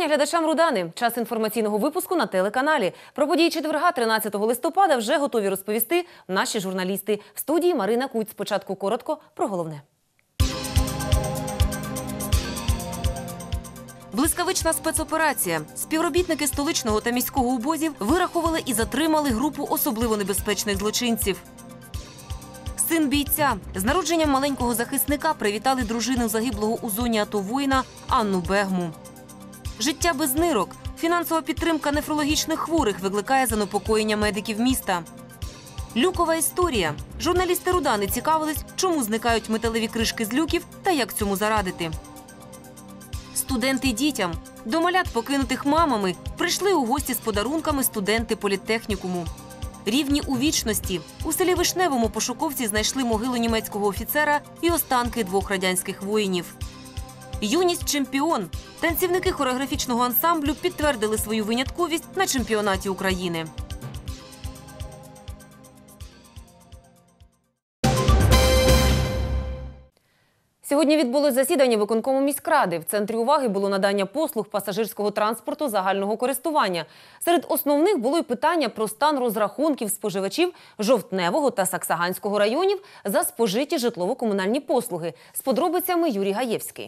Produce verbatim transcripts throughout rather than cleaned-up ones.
вітання глядачам Рудани. Час інформаційного випуску на телеканалі. Про події четверга, тринадцятого листопада, вже готові розповісти наші журналісти. В студії Марина Куць. Спочатку коротко про головне. Блискавична спецоперація. Співробітники столичного та міського УБОЗів вирахували і затримали групу особливо небезпечних злочинців. Син бійця. З народженням маленького захисника привітали дружину загиблого у зоні АТО воїна Анну Бегму. Життя без нирок. Фінансова підтримка нефрологічних хворих викликає занепокоєння медиків міста. Люкова історія. Журналісти Рудани цікавились, чому зникають металеві кришки з люків та як цьому зарадити. Студенти дітям. До малят, покинутих мамами, прийшли у гості з подарунками студенти політтехнікуму. Рівні у вічності. У селі Вишневому пошуковці знайшли могилу німецького офіцера і останки двох радянських воїнів. Юність – чемпіон. Танцівники хореографічного ансамблю підтвердили свою винятковість на чемпіонаті України. Сьогодні відбулось засідання виконкому міськради. В центрі уваги було надання послуг пасажирського транспорту загального користування. Серед основних було й питання про стан розрахунків споживачів Жовтневого та Саксаганського районів за спожиті житлово-комунальні послуги. З подробицями Юрій Гаєвський.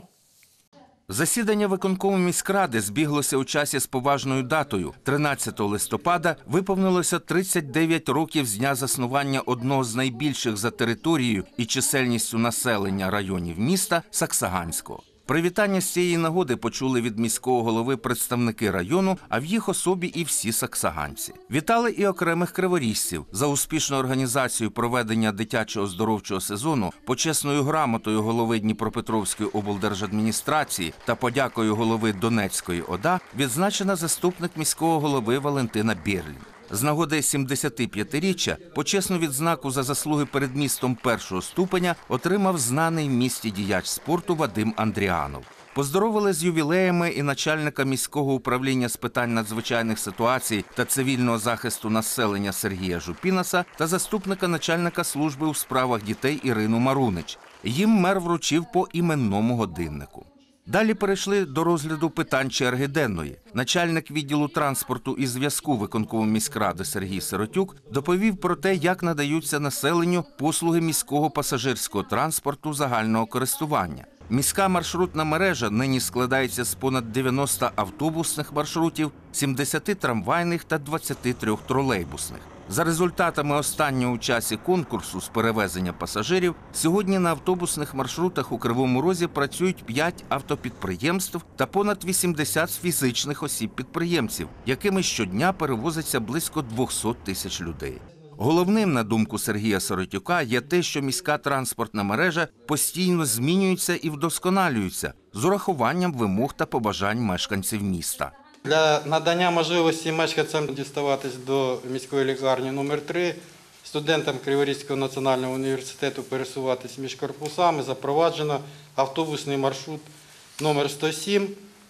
Засідання виконкому міськради збіглося у часі з поважною датою. тринадцятого листопада виповнилося тридцять дев'ять років з дня заснування одного з найбільших за територією і чисельністю населення районів міста – Саксаганського. Привітання з цієї нагоди почули від міського голови представники району, а в їх особі і всі саксаганці. Вітали і окремих криворіжців. За успішну організацію проведення дитячого оздоровчого сезону, почесною грамотою голови Дніпропетровської облдержадміністрації та подякою голови Донецької ОДА відзначена заступник міського голови Валентина Бєрлін. З нагоди сімдесятип'ятиріччя почесну відзнаку за заслуги перед містом першого ступеня отримав знаний в місті діяч спорту Вадим Андріанов. Поздоровили з ювілеями і начальника міського управління з питань надзвичайних ситуацій та цивільного захисту населення Сергія Жупінаса та заступника начальника служби у справах дітей Ірину Марунич. Їм мер вручив по іменному годиннику. Далі перейшли до розгляду питань черги денної. Начальник відділу транспорту і зв'язку виконкому міськради Сергій Сиротюк доповів про те, як надаються населенню послуги міського пасажирського транспорту загального користування. Міська маршрутна мережа нині складається з понад дев'яноста автобусних маршрутів, сімдесяти трамвайних та двадцяти трьох тролейбусних. За результатами останнього у часі конкурсу з перевезення пасажирів, сьогодні на автобусних маршрутах у Кривому Розі працюють п'ять автопідприємств та понад вісімдесят фізичних осіб-підприємців, якими щодня перевозиться близько двохсот тисяч людей. Головним, на думку Сергія Сиротюка, є те, що міська транспортна мережа постійно змінюється і вдосконалюється з урахуванням вимог та побажань мешканців міста. Для надання можливості мешканцям діставатись до міської лікарні номер три, студентам Криворізького національного університету пересуватись між корпусами запроваджено автобусний маршрут номер сто сім,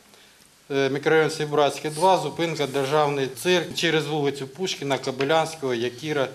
мікрорайон Сибратський, два, зупинка Державний цирк через вулицю Пушкіна, Кобилянського, Якіра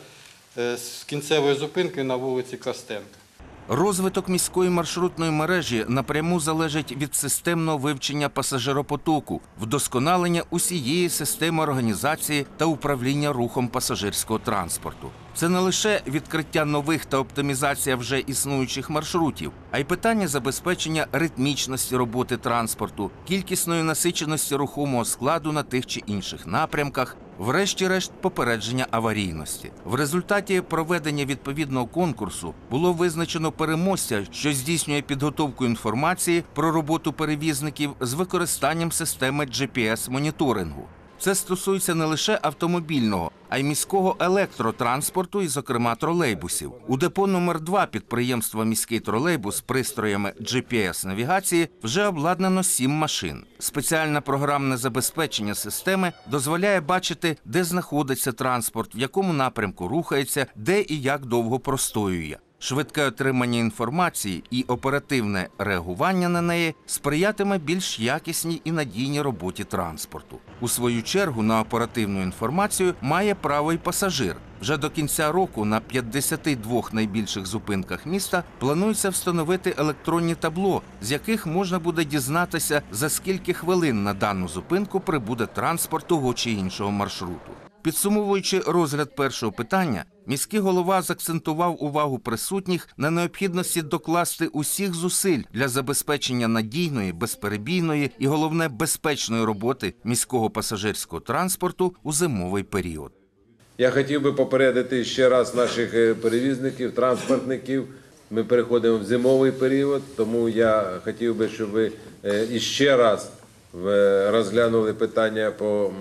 з кінцевою зупинкою на вулиці Костенка. Розвиток міської маршрутної мережі напряму залежить від системного вивчення пасажиропотоку, вдосконалення усієї системи організації та управління рухом пасажирського транспорту. Це не лише відкриття нових та оптимізація вже існуючих маршрутів, а й питання забезпечення ритмічності роботи транспорту, кількісної насиченості рухомого складу на тих чи інших напрямках, врешті-решт попередження аварійності. В результаті проведення відповідного конкурсу було визначено переможця, що здійснює підготовку інформації про роботу перевізників з використанням системи джі пі ес-моніторингу. Це стосується не лише автомобільного, а й міського електротранспорту і, зокрема, тролейбусів. У депо номер два підприємства «Міський тролейбус» з пристроями джі пі ес-навігації вже обладнано сім машин. Спеціальне програмне забезпечення системи дозволяє бачити, де знаходиться транспорт, в якому напрямку рухається, де і як довго простоює. Швидке отримання інформації і оперативне реагування на неї сприятиме більш якісній і надійній роботі транспорту. У свою чергу на оперативну інформацію має право й пасажир. Вже до кінця року на п'ятдесяти двох найбільших зупинках міста планується встановити електронні табло, з яких можна буде дізнатися, за скільки хвилин на дану зупинку прибуде транспорт того чи іншого маршруту. Підсумовуючи розгляд першого питання, міський голова заакцентував увагу присутніх на необхідності докласти усіх зусиль для забезпечення надійної, безперебійної і, головне, безпечної роботи міського пасажирського транспорту у зимовий період. Я хотів би попередити ще раз наших перевізників, транспортників. Ми переходимо в зимовий період, тому я хотів би, щоб ви іще раз розглянули питання по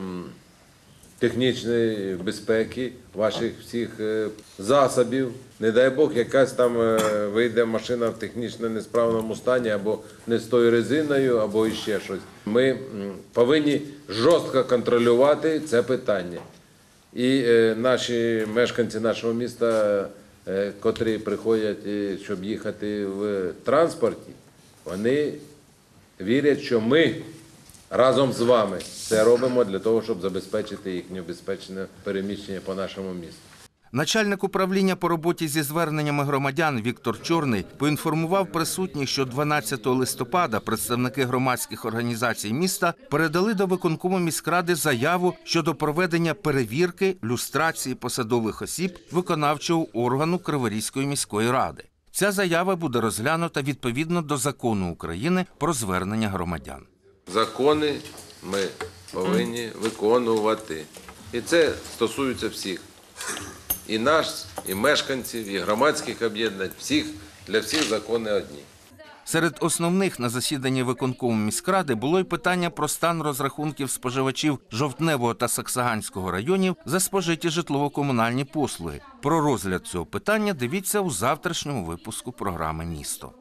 технічної безпеки ваших всіх засобів. Не дай Бог, якась там вийде машина в технічно несправному стані, або не з тою резиною, або іще щось. Ми повинні жорстко контролювати це питання. І наші мешканці нашого міста, котрі приходять, щоб їхати в транспорті, вони вірять, що ми разом з вами це робимо для того, щоб забезпечити їхнє безпечне переміщення по нашому місту. Начальник управління по роботі зі зверненнями громадян Віктор Чорний поінформував присутніх, що дванадцятого листопада представники громадських організацій міста передали до виконкому міськради заяву щодо проведення перевірки люстрації посадових осіб виконавчого органу Криворізької міської ради. Ця заява буде розглянута відповідно до Закону України про звернення громадян. Закони ми повинні виконувати. І це стосується всіх. І нас, і мешканців, і громадських об'єднань, всіх, для всіх закони одні. Серед основних на засіданні виконкому міськради було й питання про стан розрахунків споживачів Жовтневого та Саксаганського районів за спожиті житлово-комунальні послуги. Про розгляд цього питання дивіться у завтрашньому випуску програми «Місто».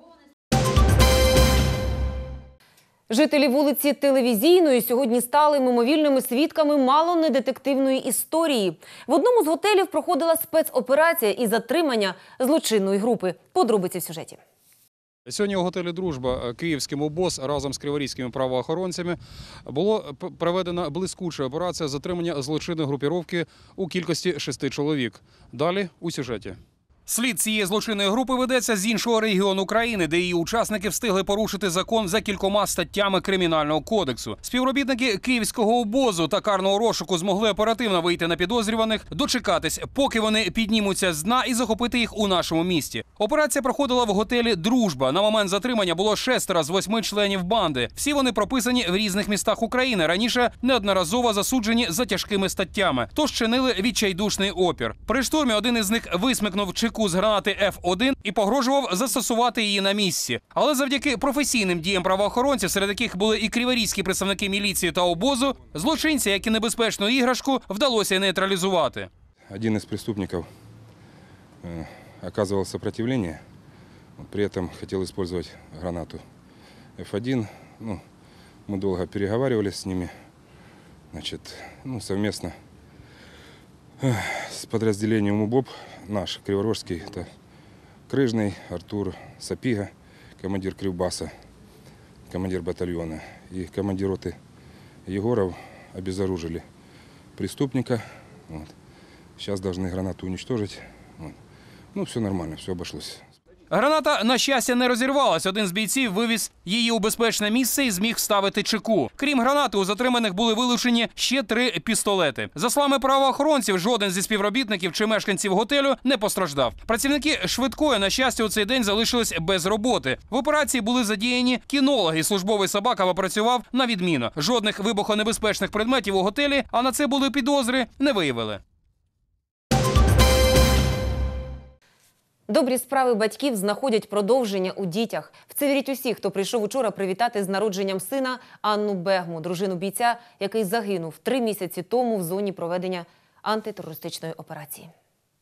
Жителі вулиці Телевізійної сьогодні стали мимовільними свідками мало не детективної історії. В одному з готелів проходила спецоперація із затримання злочинної групи. Подробиці в сюжеті. Сьогодні у готелі «Дружба» київським ОБОЗ разом з криворізькими правоохоронцями було проведена блискуча операція затримання злочинної групіровки у кількості шести чоловік. Далі у сюжеті. Слід цієї злочинної групи ведеться з іншого регіону країни, де її учасники встигли порушити закон за кількома статтями Кримінального кодексу. Співробітники київського ОБОЗу та карного розшуку змогли оперативно вийти на підозрюваних, дочекатись, поки вони піднімуться з дна і захопити їх у нашому місті. Операція проходила в готелі «Дружба». На момент затримання було шестеро з восьми членів банди. Всі вони прописані в різних містах України, раніше неодноразово засуджені за тяжкими статтями, тож чинили відчайдушний опір. При штурмі один із них висмикнув чеку з гранати еф один і погрожував застосувати її на місці. Але завдяки професійним діям правоохоронців, серед яких були і криворізькі представники міліції та ОБОЗу, злочинця, як і небезпечну іграшку, вдалося нейтралізувати. Один из преступников э, оказывал сопротивление, при этом хотел использовать гранату еф один. Ну, мы долго переговаривались с ними, значит, ну, совместно э, с подразделением УБОП, наш Криворожский, это Крыжный, Артур Сапига, командир Кривбаса, командир батальона, и командир роты Егоров обезоружили преступника. Вот. Сейчас должны гранату уничтожить. Вот. Ну, все нормально, все обошлось. Граната, на щастя, не розірвалась. Один з бійців вивіз її у безпечне місце і зміг вставити чеку. Крім гранати, у затриманих були вилучені ще три пістолети. За словами правоохоронців, жоден зі співробітників чи мешканців готелю не постраждав. Працівники швидкої, на щастя, у цей день залишились без роботи. В операції були задіяні кінологи. Службовий собака попрацював на відміну. Жодних вибухонебезпечних предметів у готелі, а на це були підозри, не виявили. Добрі справи батьків знаходять продовження у дітях. В це вірять усі, хто прийшов учора привітати з народженням сина Анну Бегму, дружину бійця, який загинув три місяці тому в зоні проведення антитерористичної операції.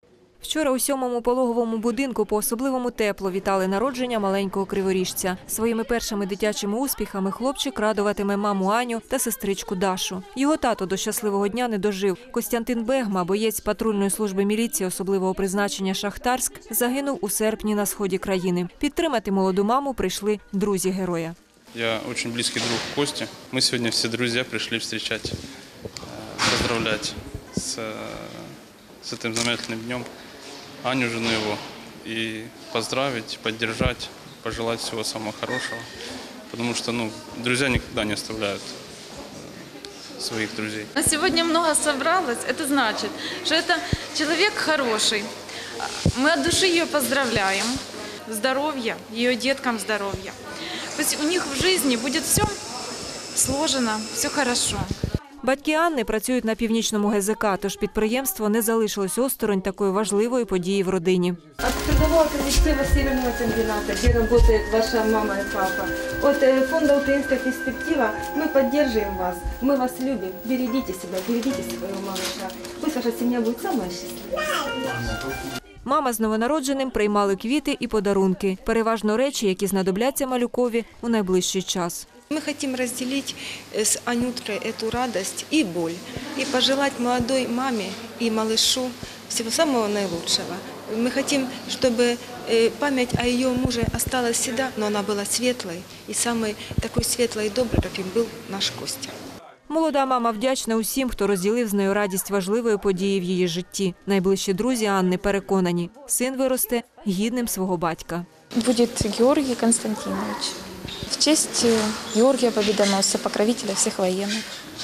Вчора у сьомому пологовому будинку по-особливому тепло вітали народження маленького криворіжця. Своїми першими дитячими успіхами хлопчик радуватиме маму Аню та сестричку Дашу. Його тато до щасливого дня не дожив. Костянтин Бегма, боєць патрульної служби міліції особливого призначення «Шахтарськ», загинув у серпні на сході країни. Підтримати молоду маму прийшли друзі героя. Я очень близкий друг Кости. Мы сегодня все друзья пришли встречать, поздравлять с, с этим знаменательным днем Аню, жену его, и поздравить, поддержать, пожелать всего самого хорошего. Потому что ну, друзья никогда не оставляют своих друзей. На сегодня много собралось, это значит, что это человек хороший. Мы от души ее поздравляем. Здоровья, ее деткам здоровья. Пусть у них в жизни будет все сложено, все хорошо. Батьки Анни працюють на північному ге зе ка, тож підприємство не залишилось осторонь такої важливої події в родині. От трудового коллектива Северного комбината, где работает ваша мама и папа, от фонда «Украинская перспектива» мы поддерживаем вас, мы вас любим. Берегите себя, берегите своего малыша. Пусть ваша семья будет самая счастливая. Мама з новонародженим приймали квіти і подарунки. Переважно речі, які знадобляться малюкові у найближчий час. Мы хотим разделить с Анюткой эту радость и боль. И пожелать молодой маме и малышу всего самого наилучшего. Мы хотим, чтобы память о ее муже осталась всегда, но она была светлой. И самой такой светлой и доброй, каким был наш Костя. Молода мама вдячна усім, хто розділив з нею радість важливої події в її житті. Найближчі друзі Анни переконані, син виросте гідним свого батька. Будет Георгий Константинович. В честь Георгия Победоносца, покровителя всех военных.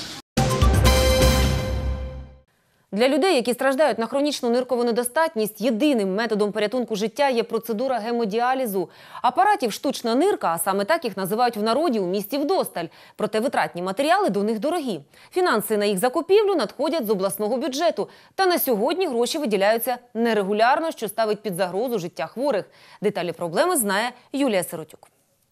Для людей, які страждають на хронічну ниркову недостатність, єдиним методом порятунку життя є процедура гемодіалізу. Апаратів штучна нирка, а саме так їх називають в народі, у місті вдосталь. Проте витратні матеріали до них дорогі. Фінанси на їх закупівлю надходять з обласного бюджету. Та на сьогодні гроші виділяються нерегулярно, що ставить під загрозу життя хворих. Деталі проблеми знає Юлія Сиротюк.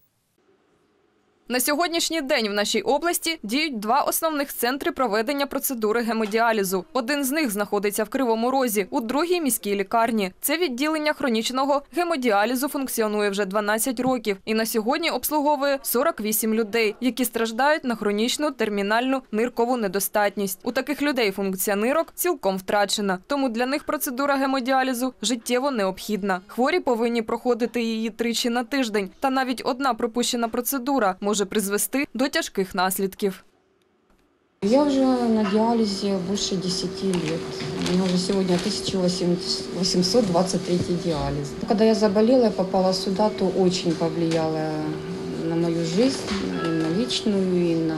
На сьогоднішній день в нашій області діють два основних центри проведення процедури гемодіалізу. Один з них знаходиться в Кривому Розі, у другій – міській лікарні. Це відділення хронічного гемодіалізу функціонує вже дванадцять років і на сьогодні обслуговує сорок вісім людей, які страждають на хронічну термінальну ниркову недостатність. У таких людей функція нирок цілком втрачена, тому для них процедура гемодіалізу життєво необхідна. Хворі повинні проходити її тричі на тиждень, та навіть одна пропущена процедура може призвести до тяжких наслідків. Я уже на диализе больше десяти лет. У меня уже сегодня тысяча восемьсот двадцать третий диализ. Когда я заболела и попала сюда, то очень повлияло на мою жизнь, и на личную, и на,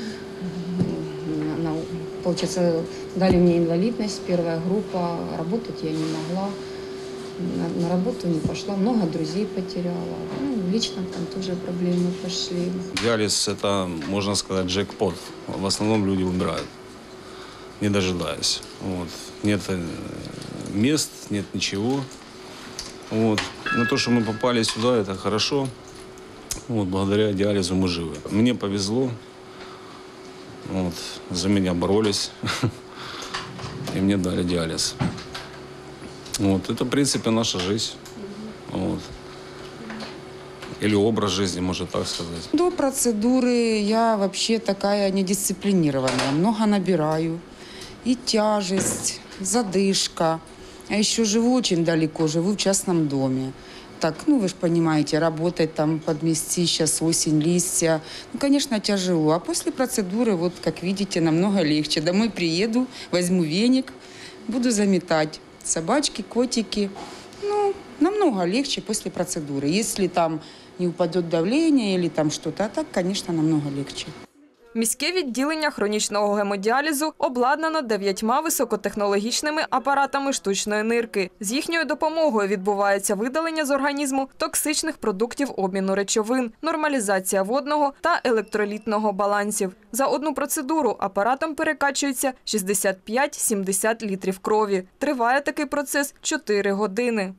на, получается, дали мне инвалидность, первая группа, работать я не могла. На, на работу не пошла, много друзей потеряла. Ну, лично там тоже проблемы пошли. Диализ – это, можно сказать, джекпот. В основном люди умирают, не дожидаясь. Вот. Нет мест, нет ничего. Вот. Но то, что мы попали сюда, это хорошо. Вот. Благодаря диализу мы живы. Мне повезло. Вот. За меня боролись. И мне дали диализ. Вот. Это, в принципе, наша жизнь. Вот. Или образ жизни, можно так сказать. До процедуры я вообще такая недисциплинированная. Много набираю. И тяжесть, задышка. А еще живу очень далеко, живу в частном доме. Так, ну вы же понимаете, работать там, подмести, сейчас осень, листья. Ну, конечно, тяжело. А после процедуры, вот, как видите, намного легче. Домой приеду, возьму веник, буду заметать. Собачки, котики. Ну, намного легче после процедуры. Если там не упадет давление или там что-то, а так, конечно, намного легче. Міське відділення хронічного гемодіалізу обладнано дев'ятьма високотехнологічними апаратами штучної нирки. З їхньою допомогою відбувається видалення з організму токсичних продуктів обміну речовин, нормалізація водного та електролітного балансів. За одну процедуру апаратом перекачується шістдесят п'ять - сімдесят літрів крові. Триває такий процес чотири години.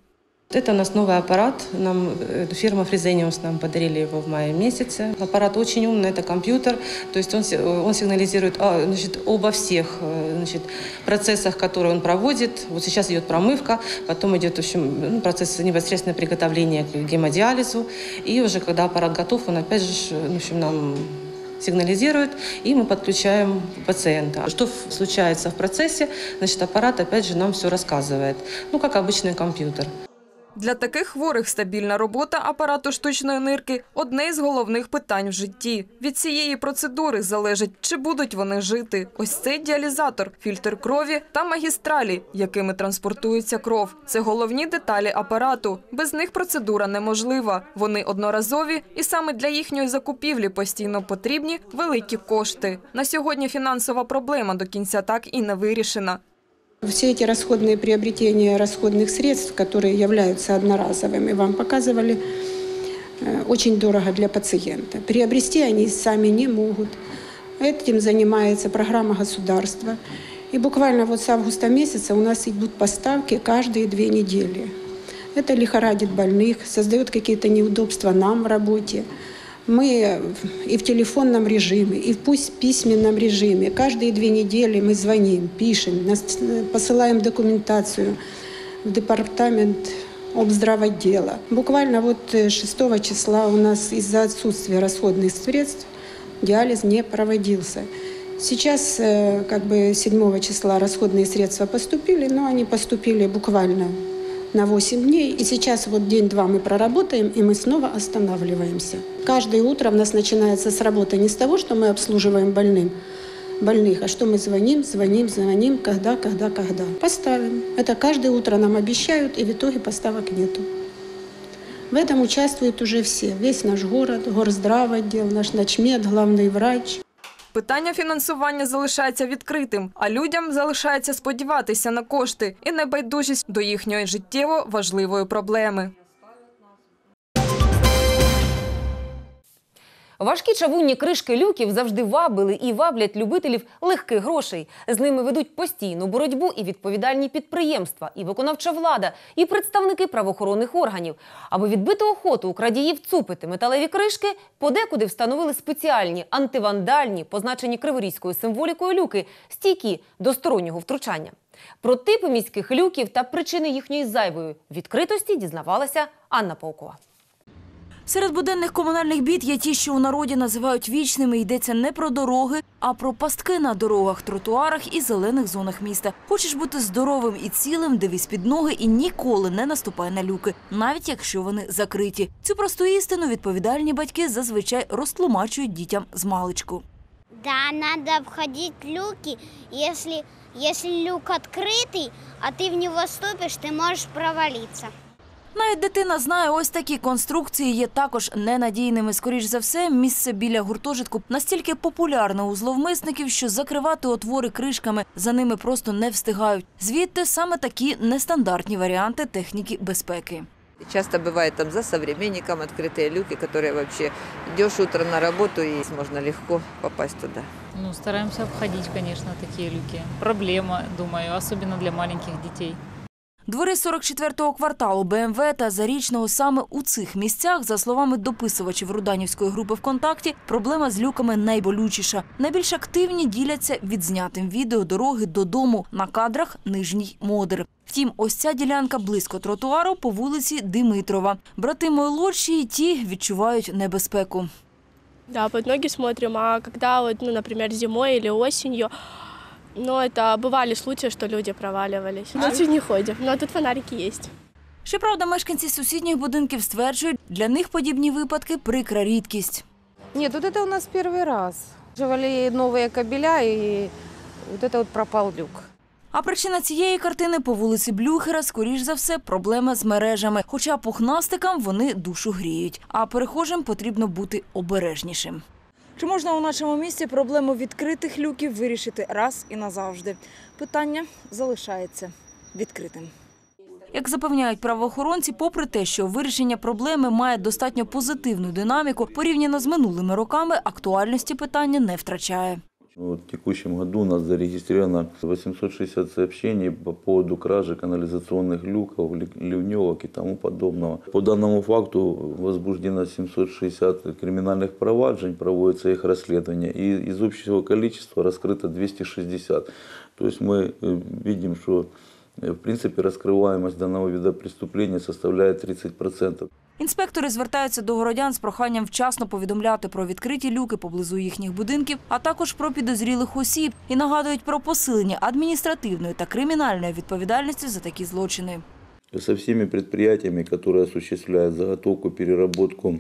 Это у нас новый аппарат. Нам, фирма Fresenius нам подарили его в мае месяце. Аппарат очень умный, это компьютер. То есть он, он сигнализирует а, значит, обо всех значит, процессах, которые он проводит. Вот сейчас идет промывка, потом идет в общем, процесс непосредственного приготовления к гемодиализу. И уже когда аппарат готов, он опять же в общем, нам сигнализирует, и мы подключаем пациента. Что случается в процессе, значит, аппарат опять же нам все рассказывает. Ну, как обычный компьютер. Для таких хворих стабільна робота апарату штучної нирки – одне із головних питань в житті. Від цієї процедури залежить, чи будуть вони жити. Ось цей діалізатор, фільтр крові та магістралі, якими транспортується кров. Це головні деталі апарату. Без них процедура неможлива. Вони одноразові і саме для їхньої закупівлі постійно потрібні великі кошти. На сьогодні фінансова проблема до кінця так і не вирішена. Все эти расходные приобретения расходных средств, которые являются одноразовыми, вам показывали, очень дорого для пациента. Приобрести они сами не могут. Этим занимается программа государства. И буквально вот с августа месяца у нас идут поставки каждые две недели. Это лихорадит больных, создает какие-то неудобства нам в работе. Мы и в телефонном режиме, и в письменном режиме. Каждые две недели мы звоним, пишем, посылаем документацию в департамент обздравотдела. Буквально вот шестого числа у нас из-за отсутствия расходных средств диализ не проводился. Сейчас как бы седьмого числа расходные средства поступили, но они поступили буквально на восемь дней. И сейчас вот день-два мы проработаем, и мы снова останавливаемся. Каждое утро у нас начинается с работы не с того, что мы обслуживаем больным, больных, а что мы звоним, звоним, звоним, когда, когда, когда. Поставим. Это каждое утро нам обещают, и в итоге поставок нету. В этом участвуют уже все. Весь наш город, горздравотдел, наш начмед, главный врач. Питання фінансування залишається відкритим, а людям залишається сподіватися на кошти і небайдужість до їхньої життєво важливої проблеми. Важкі чавунні кришки люків завжди вабили і ваблять любителів легких грошей. З ними ведуть постійну боротьбу і відповідальні підприємства, і виконавча влада, і представники правоохоронних органів. Аби відбити охоту у крадіїв цупити металеві кришки, подекуди встановили спеціальні антивандальні, позначені криворізькою символікою люки, стійкі до стороннього втручання. Про типи міських люків та причини їхньої зайвої відкритості дізнавалася Анна Паукова. Серед буденних комунальних бід є ті, що у народі називають вічними. Йдеться не про дороги, а про пастки на дорогах, тротуарах і зелених зонах міста. Хочеш бути здоровим і цілим, дивись під ноги і ніколи не наступай на люки, навіть якщо вони закриті. Цю просту істину відповідальні батьки зазвичай розтлумачують дітям змалечку. Да, надо обходить люки. Если, если люк открытый, а ты в него ступишь, ты можешь провалиться. Навіть дитина знає, ось такі конструкції є також ненадійними. Скоріш за все, місце біля гуртожитку настільки популярне у зловмисників, що закривати отвори кришками за ними просто не встигають. Звідти саме такі нестандартні варіанти техніки безпеки. Часто бывает там за современником открытые люки, которые вообще идешь утром на работу и можно легко попасть туда. Ну, стараемся обходить, конечно, такие люки. Проблема, думаю, особенно для маленьких детей. Двори сорок четвертого кварталу, БМВ та Зарічного саме у цих місцях, за словами дописувачів Руданівської групи ВКонтакті, проблема з люками найболючіша. Найбільш активні діляться відзнятим відео дороги додому, на кадрах Нижній Модер. Втім, ось ця ділянка близько тротуару по вулиці Димитрова. Брати молодші і ті відчувають небезпеку. Да, под ноги смотрим, а когда, вот, ну, например, зимой или осенью, ну, это бывали случаи, что люди проваливались. Ночью не ходим, но тут фонарики есть. Щоправда, мешканці сусідніх будинків стверджують, для них подібні випадки – прикра рідкість. Ні, тут це у нас перший раз. Живали нові кабеля і от це от пропав люк. А причина цієї картини по вулиці Блюхера, скоріш за все, проблема з мережами. Хоча пухнастикам вони душу гріють, а перехожим потрібно бути обережнішим. Чи можна у нашому місті проблему відкритих люків вирішити раз і назавжди? Питання залишається відкритим. Як запевняють правоохоронці, попри те, що вирішення проблеми має достатньо позитивну динаміку, порівняно з минулими роками, актуальності питання не втрачає. В текущем году у нас зарегистрировано восемьсот шестьдесят сообщений по поводу кражи канализационных люков, ливневок и тому подобного. По данному факту возбуждено семьсот шестьдесят криминальных проваджень, проводится их расследование. И из общего количества раскрыто двести шестьдесят. То есть мы видим, что в принципе раскрываемость данного вида преступления составляет тридцать процентов. Інспектори звертаються до городян з проханням вчасно повідомляти про відкриті люки поблизу їхніх будинків, а також про підозрілих осіб і нагадують про посилення адміністративної та кримінальної відповідальності за такі злочини. Со всеми предприятиями, которые осуществляют заготовку, переработку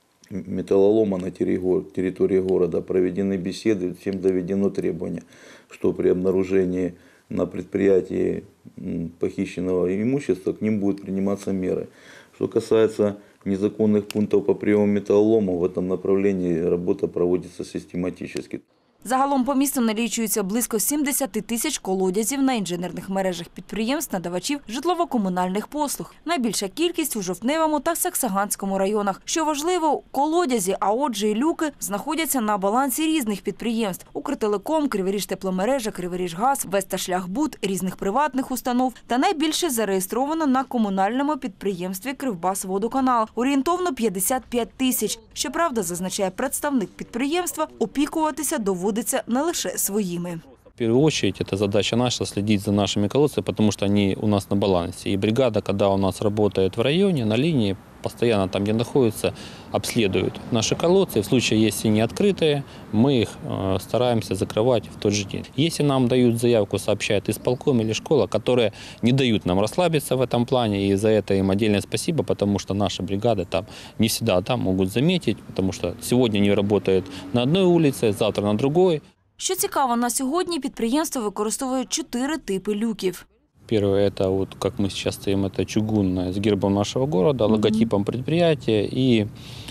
металлолома на территории города, проведены беседы, всем доведено требование, что при обнаружении на предприятии похищенного имущества к ним будут приниматься меры. Что касается незаконных пунктов по приему металлолома, в этом направлении работа проводится систематически. Загалом по місту налічується близько сімдесят тисяч колодязів на інженерних мережах підприємств-надавачів житлово-комунальних послуг. Найбільша кількість у Жовтневому та Саксаганському районах. Що важливо, колодязі, а отже і люки, знаходяться на балансі різних підприємств – Укртелеком, Криворіжтепломережа, Криворіжгаз, Весташляхбуд, різних приватних установ. Та найбільше зареєстровано на комунальному підприємстві Кривбасводоканал – орієнтовно п'ятдесят п'ять тисяч. Щоправда, зазначає представник підприємства, опікуватися доводиться не лише своїми. В первую очередь, это задача наша – следить за нашими колодцами, потому что они у нас на балансе. И бригада, когда у нас работает в районе, на линии, постоянно там, где находятся, обследуют наши колодцы. В случае, если не открытые, мы их э, стараемся закрывать в тот же день. Если нам дают заявку, сообщает исполком или школа, которые не дают нам расслабиться в этом плане, и за это им отдельное спасибо, потому что наши бригады там не всегда там могут заметить, потому что сегодня они работают на одной улице, завтра на другой. Що цікаво, на сьогодні підприємство використовує чотири типи люків. Первое, это вот, как мы сейчас стоим, это чугунное с гербом нашего города, mm-hmm. логотипом предприятия и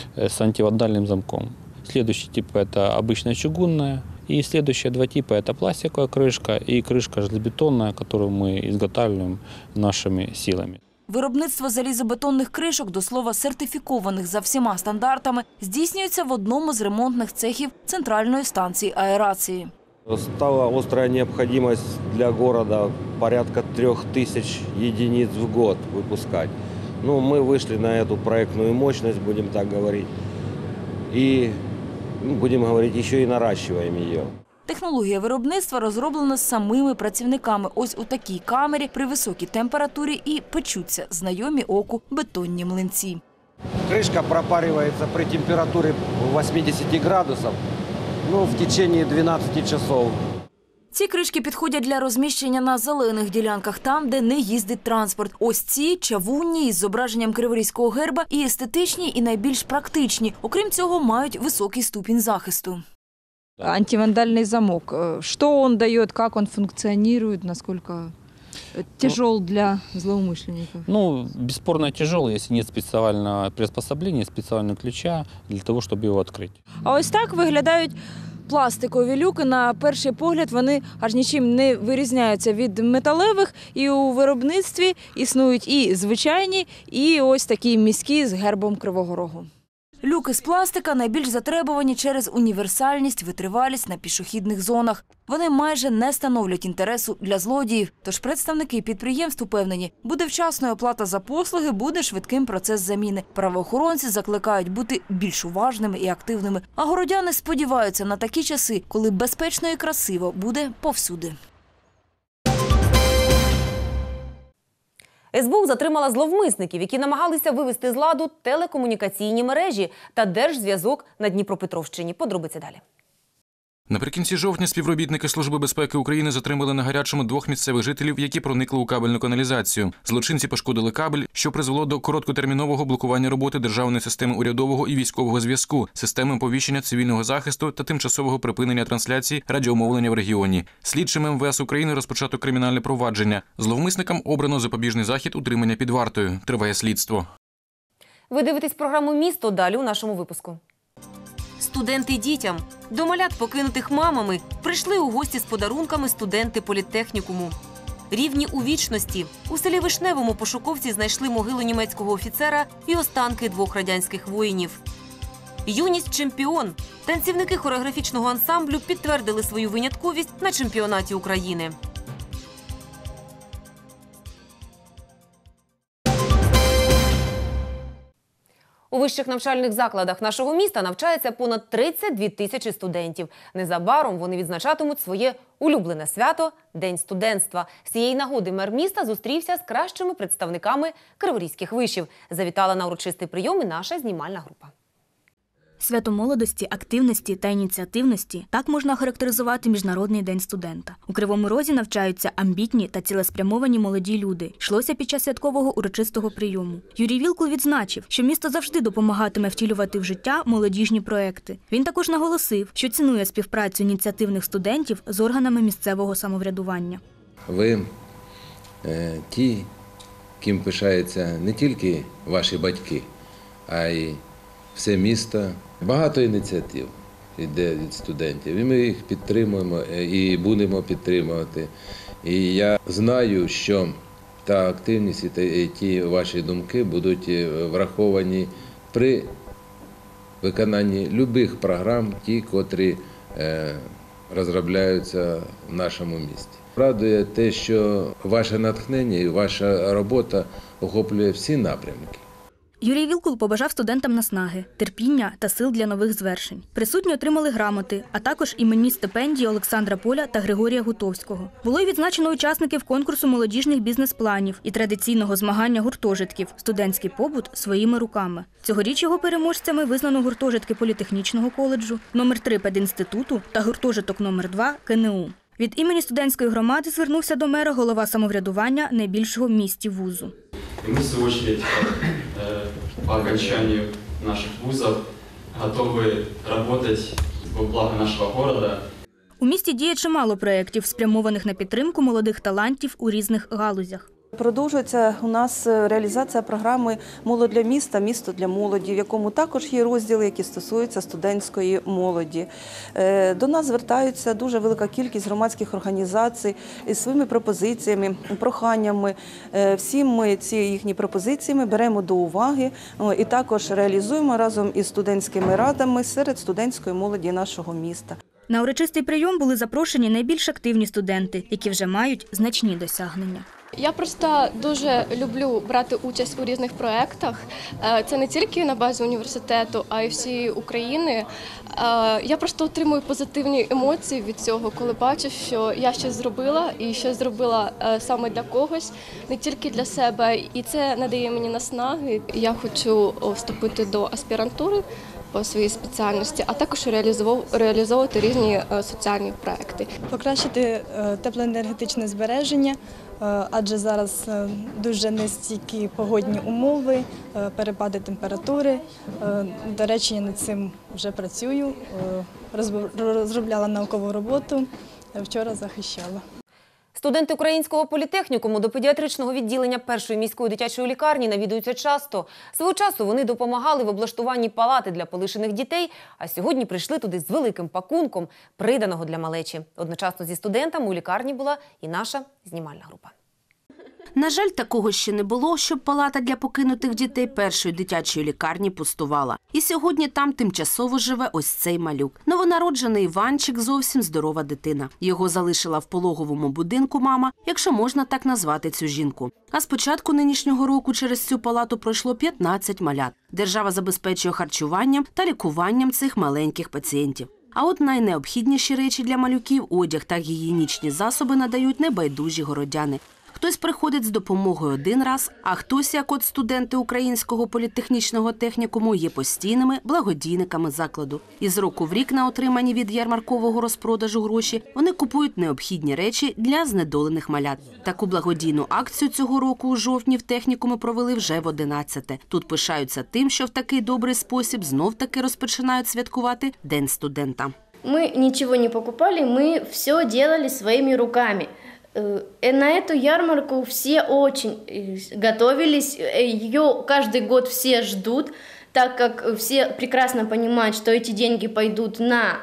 с антивандальным замком. Следующий тип – это обычная чугунная. И следующие два типа – это пластиковая крышка и крышка железобетонная, которую мы изготавливаем нашими силами. Виробництво залізобетонних кришок, до слова, сертифікованих за всіма стандартами, здійснюється в одному з ремонтних цехів центральної станції аерації. Стала острая необходимость для города порядка трех тысяч единиц в год выпускать. Ну, мы вышли на эту проектную мощность, будем так говорить, и, будем говорить, еще и наращиваем ее. Технологія виробництва розроблена самими працівниками. Ось у такій камері при високій температурі і печуться знайомі оку бетонні млинці. Крышка пропаривается при температуре восемьдесят градусов, ну, в течение двенадцати часов. Ці кришки підходять для розміщення на зелених ділянках, там, де не їздить транспорт. Ось ці – чавунні із зображенням криворізького герба і естетичні, і найбільш практичні. Окрім цього, мають високий ступінь захисту. Антивандальный замок. Что он дает, как он функционирует, насколько тяжел для злоумышленников? Ну, бесспорно тяжелый, если нет специального приспособления, специального ключа для того, чтобы его открыть. А ось так виглядають пластикові люки. На перший погляд вони аж нічим не вирізняються від металевих. І у виробництві існують і звичайні, і ось такі міські з гербом Кривого Рогу. Люки з пластика найбільш затребувані через універсальність, витривалість на пішохідних зонах. Вони майже не становлять інтересу для злодіїв. Тож представники підприємств упевнені, буде вчасною оплата за послуги, буде швидким процес заміни. Правоохоронці закликають бути більш уважними і активними. А городяни сподіваються на такі часи, коли безпечно і красиво буде повсюди. ес бе у затримала зловмисників, які намагалися вивести з ладу телекомунікаційні мережі та держзв'язок на Дніпропетровщині. Подробиці далі. Наприкінці жовтня співробітники Служби безпеки України затримали на гарячому двох місцевих жителів, які проникли у кабельну каналізацію. Злочинці пошкодили кабель, що призвело до короткотермінового блокування роботи державної системи урядового і військового зв'язку, системи оповіщення цивільного захисту та тимчасового припинення трансляції радіомовлення в регіоні. Слідчим ем ве ес України розпочато кримінальне провадження. Зловмисникам обрано запобіжний захід утримання під вартою. Триває слідство. Ви дивитесь програму «Місто», далі у нашому випуску. Студенти дітям. До малят, покинутих мамами, прийшли у гості з подарунками студенти політехнікуму. Рівні у вічності. У селі Вишневому пошуковці знайшли могилу німецького офіцера і останки двох радянських воїнів. «Юність чемпіон». Танцівники хореографічного ансамблю підтвердили свою винятковість на чемпіонаті України. У вищих навчальних закладах нашого міста навчається понад тридцять дві тисячі студентів. Незабаром вони відзначатимуть своє улюблене свято – День студентства. З цієї нагоди мер міста зустрівся з кращими представниками криворізьких вишів. Завітала на урочистий прийом і наша знімальна група. Свято молодості, активності та ініціативності – так можна охарактеризувати Міжнародний день студента. У Кривому Розі навчаються амбітні та цілеспрямовані молоді люди. Йшлося під час святкового урочистого прийому. Юрій Вілкул відзначив, що місто завжди допомагатиме втілювати в життя молодіжні проекти. Він також наголосив, що цінує співпрацю ініціативних студентів з органами місцевого самоврядування. Ви е, ті, ким пишаються не тільки ваші батьки, а й все місто. Багато ініціатив йде від студентів, і ми їх підтримуємо і будемо підтримувати. І я знаю, що та активність і ті ваші думки будуть враховані при виконанні будь-яких програм, ті, котрі розробляються в нашому місті. Радує те, що ваше натхнення і ваша робота охоплює всі напрямки. Юрій Вілкул побажав студентам наснаги, терпіння та сил для нових звершень. Присутні отримали грамоти, а також іменні стипендії Олександра Поля та Григорія Гутовського. Було й відзначено учасників конкурсу молодіжних бізнес-планів і традиційного змагання гуртожитків «Студентський побут своїми руками». Цьогоріч його переможцями визнано гуртожитки Політехнічного коледжу, номер три педінституту та гуртожиток номер два ка ен у. Від імені студентської громади звернувся до мера голова самоврядування найбільшого в місті вузу. И мы, в свою очередь, по окончанию наших вузов готовы работать во благо нашего города. У місті діє чимало проєктів, спрямованих на підтримку молодих талантів у різних галузях. Продовжується у нас реалізація програми «Молодь для міста. Місто для молоді», в якому також є розділи, які стосуються студентської молоді. До нас звертаються дуже велика кількість громадських організацій із своїми пропозиціями, проханнями. Всі ми ці їхні пропозиції ми беремо до уваги і також реалізуємо разом із студентськими радами серед студентської молоді нашого міста. На урочистий прийом були запрошені найбільш активні студенти, які вже мають значні досягнення. Я просто дуже люблю брати участь у різних проєктах. Це не тільки на базі університету, а й всієї України. Я просто отримую позитивні емоції від цього, коли бачу, що я щось зробила і щось зробила саме для когось, не тільки для себе. І це надає мені наснаги. Я хочу вступити до аспірантури по своїй спеціальності, а також реалізовувати різні соціальні проекти. Покращити теплоенергетичне збереження, адже зараз дуже нестійкі погодні умови, перепади температури. До речі, я над цим вже працюю, розробляла наукову роботу, вчора захищала. Студенти Українського політехнікуму до педіатричного відділення першої міської дитячої лікарні навідуються часто. Свого часу вони допомагали в облаштуванні палати для полишених дітей, а сьогодні прийшли туди з великим пакунком, приданого для малечі. Одночасно зі студентами у лікарні була і наша знімальна група. На жаль, такого ще не було, щоб палата для покинутих дітей першої дитячої лікарні пустувала. І сьогодні там тимчасово живе ось цей малюк. Новонароджений Іванчик – зовсім здорова дитина. Його залишила в пологовому будинку мама, якщо можна так назвати цю жінку. А з початку нинішнього року через цю палату пройшло п'ятнадцять малят. Держава забезпечує харчуванням та лікуванням цих маленьких пацієнтів. А от найнеобхідніші речі для малюків – одяг та гігієнічні засоби надають небайдужі городяни. Хтось приходить з допомогою один раз, а хтось, як от студенти Українського політехнічного технікуму, є постійними благодійниками закладу. І з року в рік на отримані від ярмаркового розпродажу гроші вони купують необхідні речі для знедолених малят. Таку благодійну акцію цього року у жовтні в технікумі провели вже в одинадцяте. Тут пишаються тим, що в такий добрий спосіб знов-таки розпочинають святкувати День студента. Ми нічого не покупали, ми все робили своїми руками. На эту ярмарку все очень готовились, ее каждый год все ждут, так как все прекрасно понимают, что эти деньги пойдут на,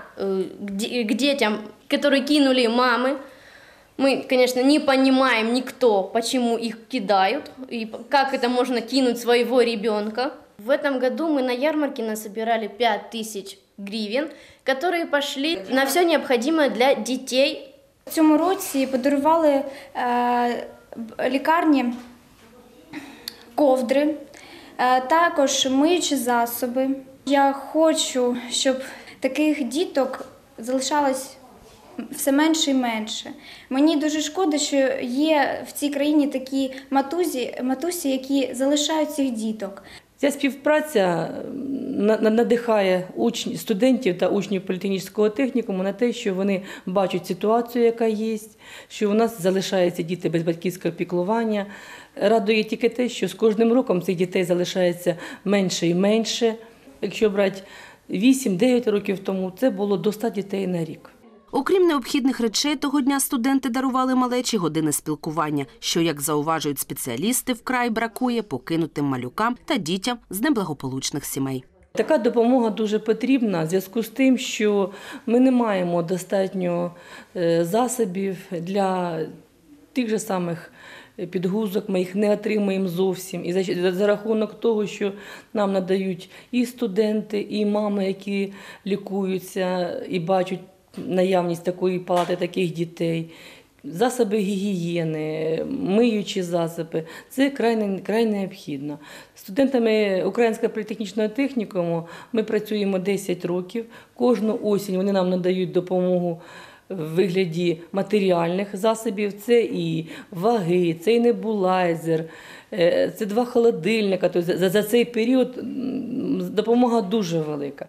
к детям, которые кинули мамы. Мы, конечно, не понимаем никто, почему их кидают, и как это можно кинуть своего ребенка. В этом году мы на ярмарке насобирали пять тысяч гривен, которые пошли на все необходимое для детей. В цьому році подарували е, лікарні ковдри, е, також миючі засоби. Я хочу, щоб таких діток залишалось все менше і менше. Мені дуже шкода, що є в цій країні такі матусі, матусі, які залишають цих діток. Ця співпраця надихає учнів, студентів та учнів політехнічного технікуму на те, що вони бачать ситуацію, яка є, що у нас залишаються діти без батьківського піклування. Радує тільки те, що з кожним роком цих дітей залишається менше і менше. Якщо брати вісім-дев'ять років тому, це було до ста дітей на рік. Окрім необхідних речей, того дня студенти дарували малечі години спілкування, що, як зауважують спеціалісти, вкрай бракує покинутим малюкам та дітям з неблагополучних сімей. Така допомога дуже потрібна в зв'язку з тим, що ми не маємо достатньо засобів для тих же самих підгузок, ми їх не отримуємо зовсім. І за, за рахунок того, що нам надають і студенти, і мами, які лікуються і бачать наявність такої палати таких дітей, засоби гігієни, миючі засоби – це край, край необхідно. Студентами Українського політехнічного технікуму ми працюємо десять років. Кожну осінь вони нам надають допомогу в вигляді матеріальних засобів. Це і ваги, це і небулайзер, це два холодильника. Тобто за, за цей період допомога дуже велика.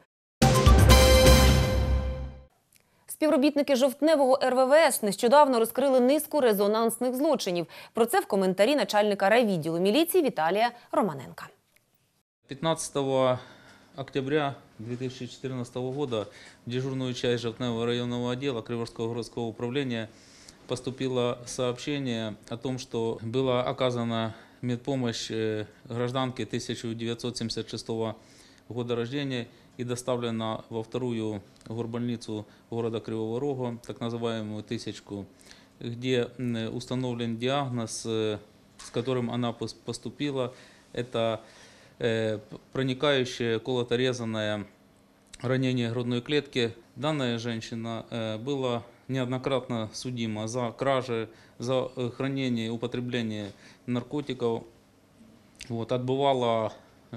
Співробітники жовтневого ер ве ве ес нещодавно розкрили низку резонансних злочинів. Про це в коментарі начальника райвідділу міліції Віталія Романенка. пятнадцатого октября две тысячи четырнадцатого года в дежурную часть Жовтневого районного отдела Криворского городского управления поступило сообщение о том, что была оказана медпомощь гражданке тысяча девятьсот семьдесят шестого года рождения и доставлена во вторую горбольницу города Кривого Рога, так называемую «Тысячку», где установлен диагноз, с которым она поступила. Это проникающее колото-резанное ранение грудной клетки. Данная женщина была неоднократно судима за кражи, за хранение и употребление наркотиков. Вот, отбывала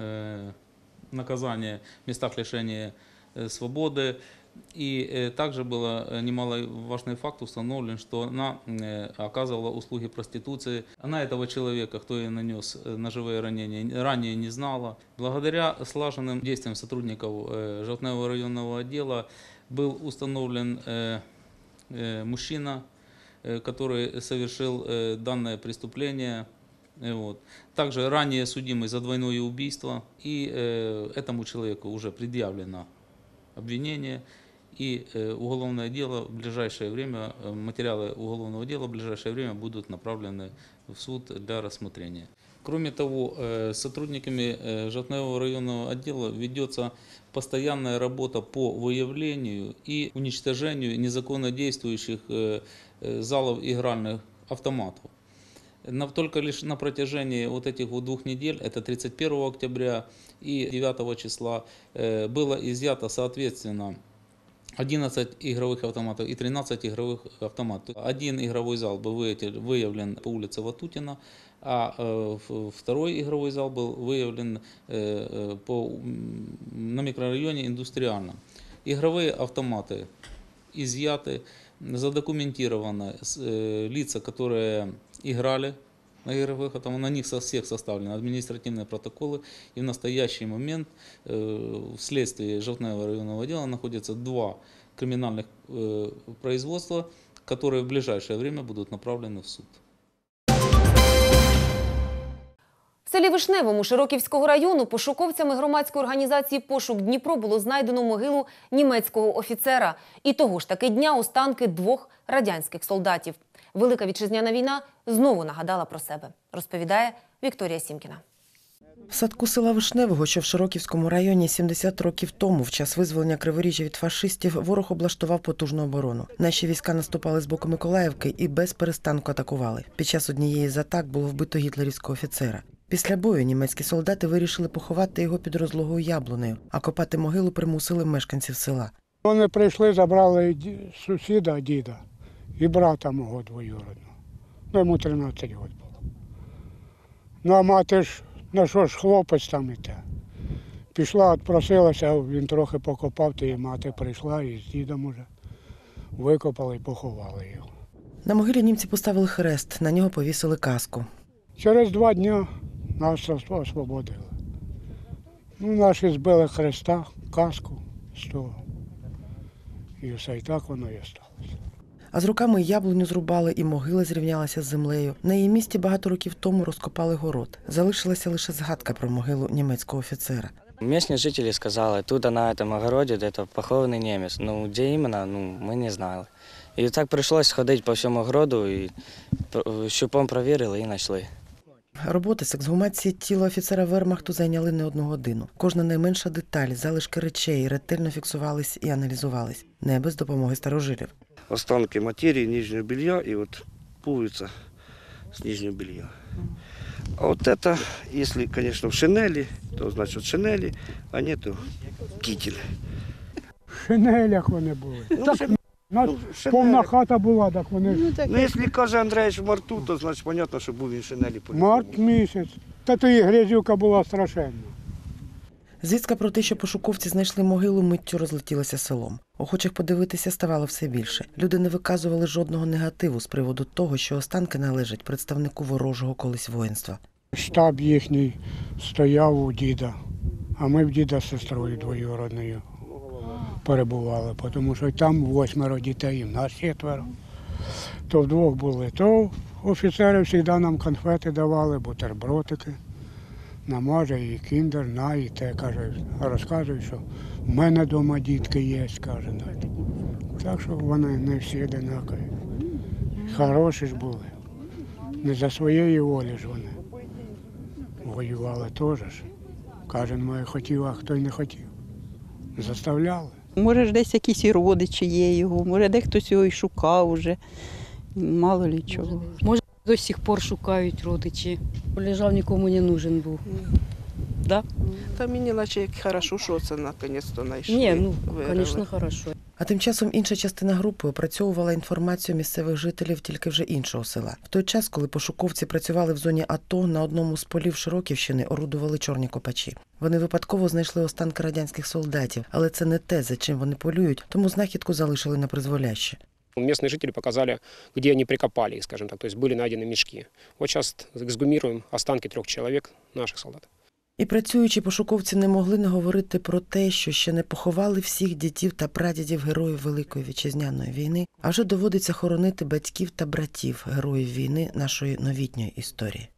наказание в местах лишения свободы. И также был немаловажный факт установлен, что она оказывала услуги проституции. Она этого человека, кто ей нанес ножевые ранения, ранее не знала. Благодаря слаженным действиям сотрудников Жовтневого районного отдела был установлен мужчина, который совершил данное преступление. Вот. Также ранее судимый за двойное убийство, и э, этому человеку уже предъявлено обвинение, и э, уголовное дело в ближайшее время, материалы уголовного дела в ближайшее время будут направлены в суд для рассмотрения. Кроме того, э, сотрудниками э, Жовтневого районного отдела ведется постоянная работа по выявлению и уничтожению незаконно действующих э, э, залов игральных автоматов. Но только лишь на протяжении вот этих вот двух недель, это тридцать первого октября и девятого числа, было изъято соответственно одиннадцать игровых автоматов и тринадцать игровых автоматов. Один игровой зал был выявлен по улице Ватутина, а второй игровой зал был выявлен по, на микрорайоне Индустриальном. Игровые автоматы изъяты, задокументированы лица, которые играли на игровых автоматах, на них со всех составлены административные протоколы. И в настоящий момент в следствии Жовтневого районного отдела находятся два криминальных производства, которые в ближайшее время будут направлены в суд. В селі Вишневому Широківського району пошуковцями громадської організації «Пошук Дніпро» було знайдено могилу німецького офіцера. І того ж таки дня останки двох радянських солдатів. Велика вітчизняна війна знову нагадала про себе, розповідає Вікторія Сімкіна. В садку села Вишневого, що в Широківському районі, сімдесят років тому, в час визволення Криворіжжя від фашистів, ворог облаштував потужну оборону. Наші війська наступали з боку Миколаївки і без перестанку атакували. Під час однієї з атак було вбито гітлерівського офіцера. Після бою німецькі солдати вирішили поховати його під розлогою яблунею, а копати могилу примусили мешканців села. Вони прийшли, забрали сусіда, діда і брата мого двоюродного. Ну, йому тринадцять років було. Ну, а мати ж, ну що ж, хлопець там іде. Пішла, відпросилася, він трохи покопав, і мати прийшла і з дідом уже викопали і поховали його. На могилі німці поставили хрест, на нього повісили каску. Через два дні нас освободили. Ну, наші збили хреста, каску з того. І все, і так воно і сталося. А з руками яблуню зрубали, і могила зрівнялася з землею. На її місці багато років тому розкопали город. Залишилася лише згадка про могилу німецького офіцера. Местные жители сказали, тут на этом огороде это похованный немец. Ну, где именно, ну, мы не знали. И так пришлось ходить по всьому огороду, и щупом провірили і знайшли. Роботи з ексгумації тіла офіцера Вермахту зайняли не одну годину. Кожна найменша деталь, залишки речей ретельно фіксувались і аналізувались. Не без допомоги старожилів. Останки материи, нижнего белья и вот пуговица с нижнего белья. А вот это, если, конечно, в шинели, то значит шинели, а нету кителя. В шинелях вони були. Ну, так, шин... ну, повна хата була, так вони... Ну, так, ну якщо каже Андрійович в марту, то значить, зрозуміло, що був він в шинелі. Март місяць. Та то і грязюка була страшенна. Звістка про те, що пошуковці знайшли могилу, миттю розлетілася селом. Охочих подивитися ставало все більше. Люди не виказували жодного негативу з приводу того, що останки належать представнику ворожого колись воїнства. Штаб їхній стояв у діда, а ми в діда з сестрою двоюродною перебували, тому що там восьмеро дітей, і в нас четверо. То вдвох були, то офіцери завжди нам конфети давали, бутербродики. Намаже і кіндер, на, і те, каже, розказує, що в мене вдома дітки є, каже. Так що вони не всі одинакові. Хороші ж були. Не за своєї волі ж вони. Воювали теж. Кожен має хотів, а хто й не хотів. Заставляли. Може ж десь якісь і родичі є його, може де хтось його і шукав уже. Мало ли чого. Може до сих пор шукають родичі. Лежав, нікому не нужен був. Да? Та мені наче як хорошо, що це наконець-то знайшли. Ні, ну, звісно, хорошо. А тим часом інша частина групи опрацьовувала інформацію місцевих жителів тільки вже іншого села. В той час, коли пошуковці працювали в зоні АТО, на одному з полів Широківщини орудували чорні копачі. Вони випадково знайшли останки радянських солдатів, але це не те, за чим вони полюють, тому знахідку залишили на призволяще. Местные жители показали, где они прикопали, скажем так, то есть были найдены мешки. Вот сейчас эксгумируем останки трех человек, наших солдат. І працюючі пошуковці не могли не говорити про те, що ще не поховали всіх дідів та прадідів героїв Великої Вітчизняної війни, а вже доводиться хоронити батьків та братів героїв війни нашої новітньої історії.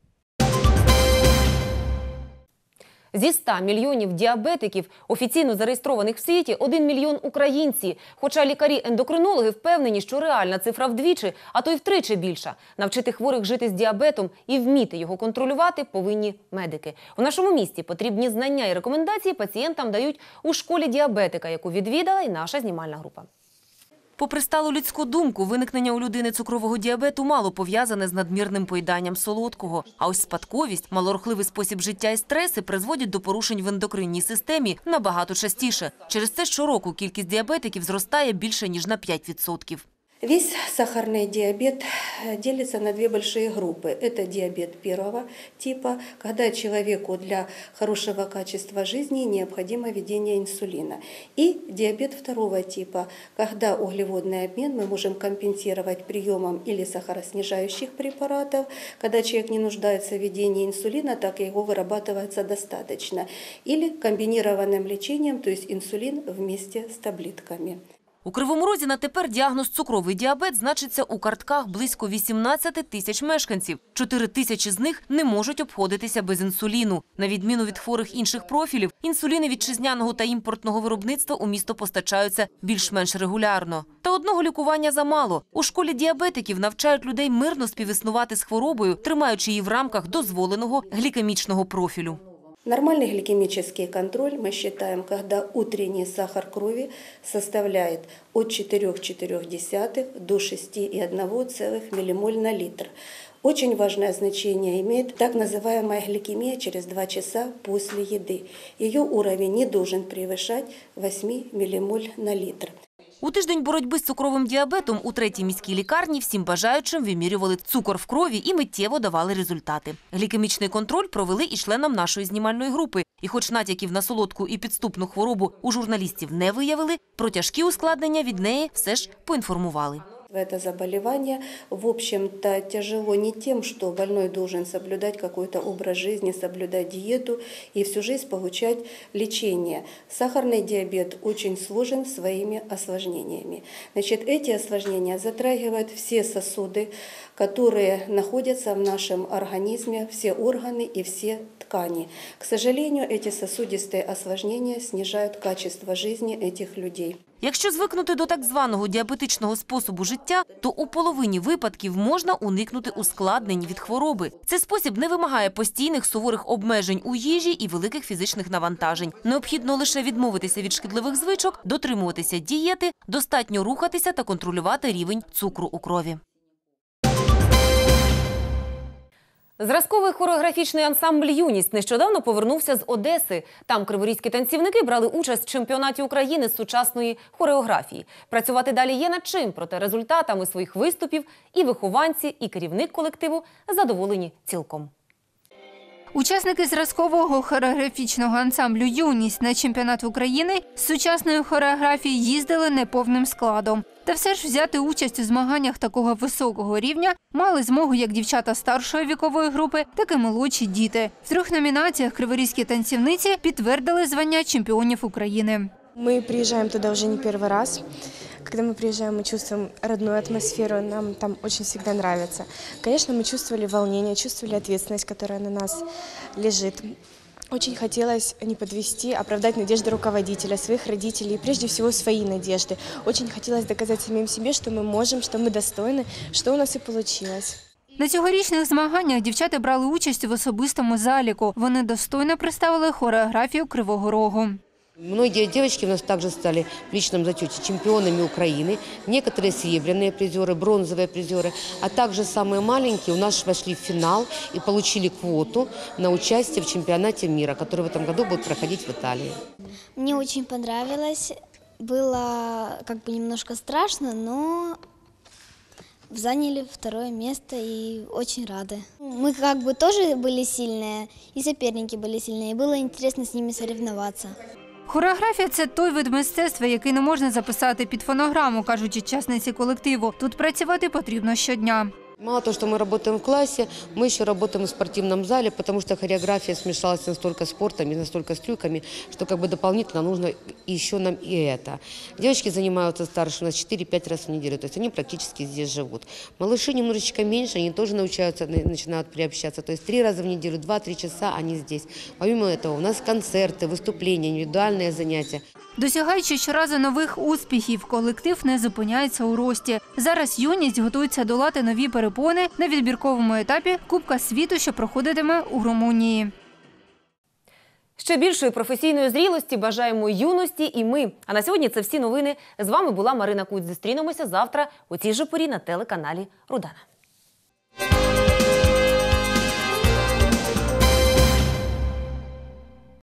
Зі ста мільйонів діабетиків, офіційно зареєстрованих в світі, один мільйон – українці. Хоча лікарі-ендокринологи впевнені, що реальна цифра вдвічі, а то й втричі більша. Навчити хворих жити з діабетом і вміти його контролювати повинні медики. У нашому місті потрібні знання і рекомендації пацієнтам дають у школі діабетика, яку відвідала і наша знімальна група. Попри сталу людську думку, виникнення у людини цукрового діабету мало пов'язане з надмірним поїданням солодкого. А ось спадковість, малорухливий спосіб життя і стреси призводять до порушень в ендокринній системі набагато частіше. Через це щороку кількість діабетиків зростає більше, ніж на п'ять відсотків. Весь сахарный диабет делится на две большие группы. Это диабет первого типа, когда человеку для хорошего качества жизни необходимо введение инсулина. И диабет второго типа, когда углеводный обмен мы можем компенсировать приемом или сахароснижающих препаратов, когда человек не нуждается в введении инсулина, так и его вырабатывается достаточно. Или комбинированным лечением, то есть инсулин вместе с таблетками. У Кривому Розі на тепер діагноз цукровий діабет значиться у картках близько вісімнадцяти тисяч мешканців. чотири тисячі з них не можуть обходитися без інсуліну. На відміну від хворих інших профілів, інсуліни вітчизняного та імпортного виробництва у місто постачаються більш-менш регулярно. Та одного лікування замало. У школі діабетиків навчають людей мирно співіснувати з хворобою, тримаючи її в рамках дозволеного глікемічного профілю. Нормальный гликемический контроль мы считаем, когда утренний сахар крови составляет от четырёх целых четырёх десятых до шести целых одной десятой миллимоль на литр. Очень важное значение имеет так называемая гликемия через два часа после еды. Ее уровень не должен превышать восемь миллимоль на литр. У тиждень боротьби з цукровим діабетом у третій міській лікарні всім бажаючим вимірювали цукор в крові і миттєво давали результати. Глікемічний контроль провели і членам нашої знімальної групи. І хоч натяків на солодку і підступну хворобу у журналістів не виявили, про тяжкі ускладнення від неї все ж поінформували. Это заболевание, в общем-то, тяжело не тем, что больной должен соблюдать какой-то образ жизни, соблюдать диету и всю жизнь получать лечение. Сахарный диабет очень сложен своими осложнениями. Значит, эти осложнения затрагивают все сосуды, которые находятся в нашем организме, все органы и все ткани. К сожалению, эти сосудистые осложнения снижают качество жизни этих людей. Якщо звикнути до так званого діабетичного способу життя, то у половині випадків можна уникнути ускладнень від хвороби. Цей спосіб не вимагає постійних суворих обмежень у їжі і великих фізичних навантажень. Необхідно лише відмовитися від шкідливих звичок, дотримуватися дієти, достатньо рухатися та контролювати рівень цукру у крові. Зразковий хореографічний ансамбль «Юність» нещодавно повернувся з Одеси. Там криворізькі танцівники брали участь в чемпіонаті України з сучасної хореографії. Працювати далі є над чим, проте результатами своїх виступів і вихованці, і керівник колективу задоволені цілком. Учасники зразкового хореографічного ансамблю «Юність» на чемпіонат України з сучасної хореографії їздили неповним складом. Та все ж взяти участь у змаганнях такого високого рівня мали змогу як дівчата старшої вікової групи, так і молодші діти. В трьох номінаціях криворізькі танцівниці підтвердили звання чемпіонів України. Мы приезжаем туда уже не первый раз. Когда мы приезжаем, мы чувствуем родную атмосферу, нам там очень всегда нравится. Конечно, мы чувствовали волнение, чувствовали ответственность, которая на нас лежит. Очень хотелось не подвести, оправдать надежды руководителя, своих родителей, и прежде всего свои надежды. Очень хотелось доказать самим себе, что мы можем, что мы достойны, что у нас и получилось. На цьогорічних змаганнях дівчата брали участь в особистому заліку. Вони достойно представили хореографію Кривого Рогу. Многие девочки у нас также стали в личном зачете чемпионами Украины, некоторые серебряные призеры, бронзовые призеры, а также самые маленькие у нас вошли в финал и получили квоту на участие в чемпионате мира, который в этом году будет проходить в Италии. Мне очень понравилось, было как бы немножко страшно, но заняли второе место и очень рады. Мы как бы тоже были сильные, и соперники были сильные, и было интересно с ними соревноваться. Хореографія – це той вид мистецтва, який не можна записати під фонограму, кажуть учасниці колективу. Тут працювати потрібно щодня. Мало того, что мы работаем в классе, мы еще работаем в спортивном зале, потому что хореография смешалась настолько с спортом и настолько с трюками, что как бы дополнительно нужно еще нам и это. Девочки занимаются старше у нас четыре-пять раз в неделю, то есть они практически здесь живут. Малыши немножечко меньше, они тоже научаются, начинают приобщаться, то есть три раза в неделю, два-три часа они здесь. Помимо этого у нас концерты, выступления, индивидуальные занятия. Досягаючи щоразу нових успіхів, колектив не зупиняється у рості. Зараз «Юність» готується долати нові перепони на відбірковому етапі Кубка світу, що проходитиме у Румунії. Ще більшої професійної зрілості бажаємо юності і ми. А на сьогодні це всі новини. З вами була Марина Куць. Зустрінемося завтра у цій же порі на телеканалі «Рудана».